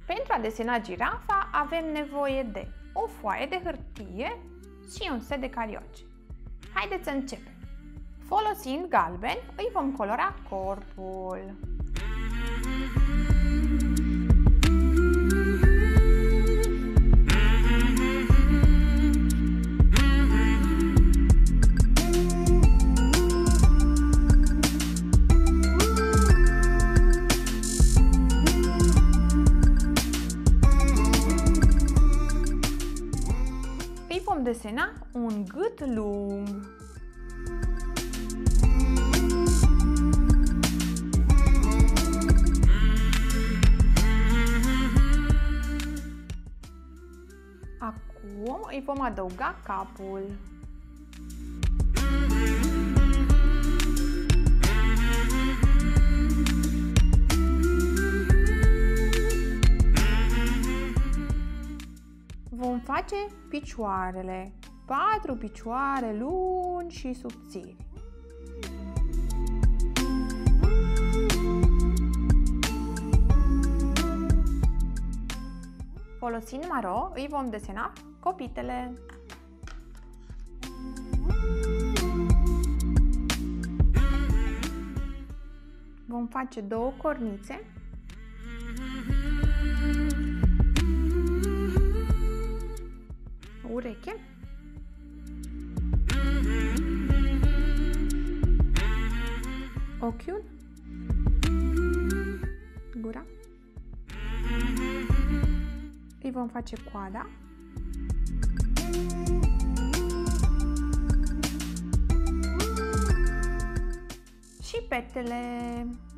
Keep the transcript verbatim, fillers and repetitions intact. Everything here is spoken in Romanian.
Pentru a desena girafa avem nevoie de o foaie de hârtie și un set de carioci. Haideți să începem! Folosind galben, îi vom colora corpul. Îi vom desena un gât lung. Acum îi vom adăuga capul. Vom face picioarele, patru picioare lungi și subțiri. Folosind maro, îi vom desena copitele. Vom face două cornițe. Ureche. Ochiul. Gura. Îi vom face coada. Și petele.